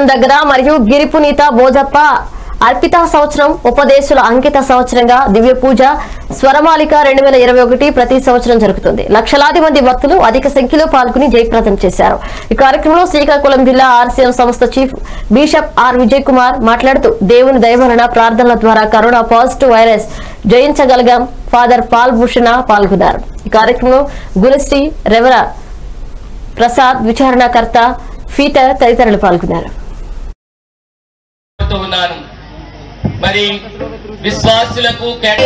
దగ్గర మరియు గిరిపునీత భోజప్ప అర్పిత సంవత్సరం ఉపదేశుల అంకిత సంవత్సరంగా దివ్య పూజ స్వరమాలిక 2021 ప్రతి సంవత్సరం జరుగుతుంది. లక్షలాది మంది భక్తులు అధిక సంఖ్యలో పాల్గొని జయప్రదం చేశారు. ఈ కార్యక్రమంలో శ్రీకాకుళం జిల్లా ఆర్సీఎం సంస్థ chief bishop R Vijay Kumar మాట్లాడుతూ దేవుని దయ వలన ప్రార్థనల ద్వారా కరోనా పాజిటివ్ వైరస్ జయించగలిగాం. ఫాదర్ పాల్ భూషణ పాల్గొన్నారు. ఈ కార్యక్రమంలో గురుశ్రీ రెవర ప్రసాద్ విచారణకర్త ఫీటర్ తదితరులు పాల్గొన్నారు. మరి విశ్వాసులకు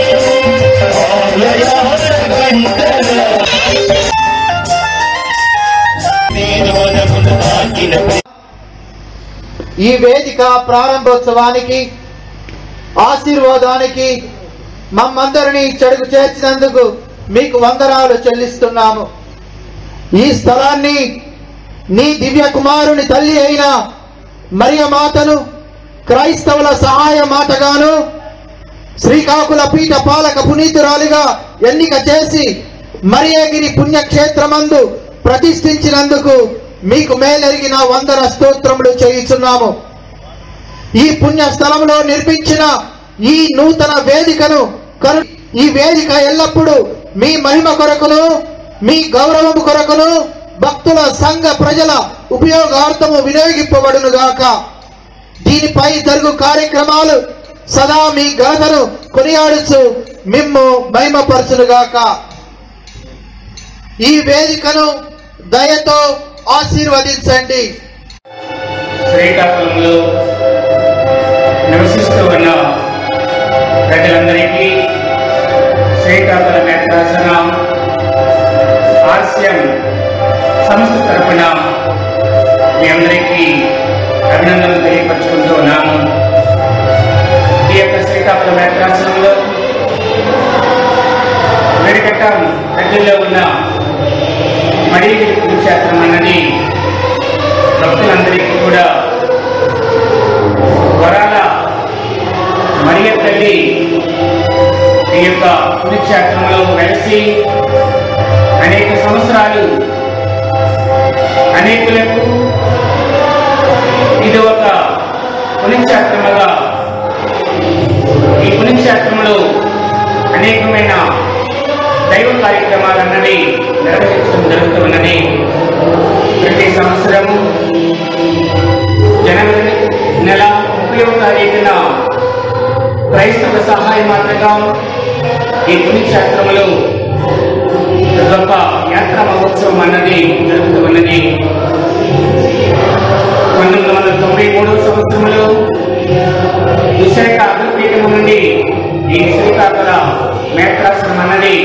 ఈ వేదిక ప్రారంభోత్సవానికి ఆశీర్వాదానికి మమ్మందరినీ చెడుగు చేర్చినందుకు మీకు వందనాలు చెల్లిస్తున్నాము. ఈ స్థలాన్ని నీ దివ్య కుమారుని తల్లి అయిన మరియమాతను క్రైస్తవుల సహాయ మాతగాను శ్రీకాకుళ పీఠ పాలక పునీతురాలిగా ఎన్నిక చేసి మరియగిరి పుణ్యక్షేత్రమందు ప్రతిష్ఠించినందుకు మీకు మేలెరిగిన వందన స్తోత్రములు చేయుచున్నాము. ఈ పుణ్య స్థలంలో నిర్మించిన ఈ నూతన వేదికను ఈ వేదిక ఎల్లప్పుడూ మీ మహిమ కొరకును మీ గౌరవము కొరకును భక్తుల సంఘ ప్రజల ఉపయోగార్థము వినియోగింపబడును గాక. దీనిపై జరుగు కార్యక్రమాలు సదా మీ ఘనతను కొనియాడుచు మిమ్ము మహిమపరచునుగాక. ఈ వేదికను దయతో ఆశీర్వదించండి. శ్రీకాకుళంలో నివసిస్తూ ఉన్న ప్రజలందరికీ శ్రీకాకుళం మెట్రాసన ఆర్సీఎం సంస్థ తరపున మీ అందరికీ అభినందనలు తెలియపరుచుకుంటూ ఉన్నాము. ఈ యొక్క శ్రీకాకుళం మెట్రాసనంలో వెరికట్టం దగ్గరలో ఉన్న మరియగిరి పుణ్యక్షేత్రం అన్నది భక్తులందరికీ కూడా వరాల మరియ తల్లి ఈ యొక్క పుణ్యక్షేత్రంలో వెలిసి అనేక సంవత్సరాలు అనేకులకు ఇది ఒక పుణ్యక్షేత్రముగా ఈ పుణ్యక్షేత్రంలో అనేకమైన దైవ కార్యక్రమాలన్నవి నిర్వహించడం జరుగుతున్నది. ప్రతి సంవత్సరము జనవరి నెల 30వ తారీఖున క్రైస్తవ సహాయ మాత్రగా ఈ పుణ్యక్షేత్రములో గొప్ప యాత్రా మహోత్సవం అన్నది జరుగుతున్నది. 1993వ సంవత్సరంలో విశాఖ అగ్రపీఠం నుండి ఈ శ్రీకాకుళ మేత్రాసనం అన్నది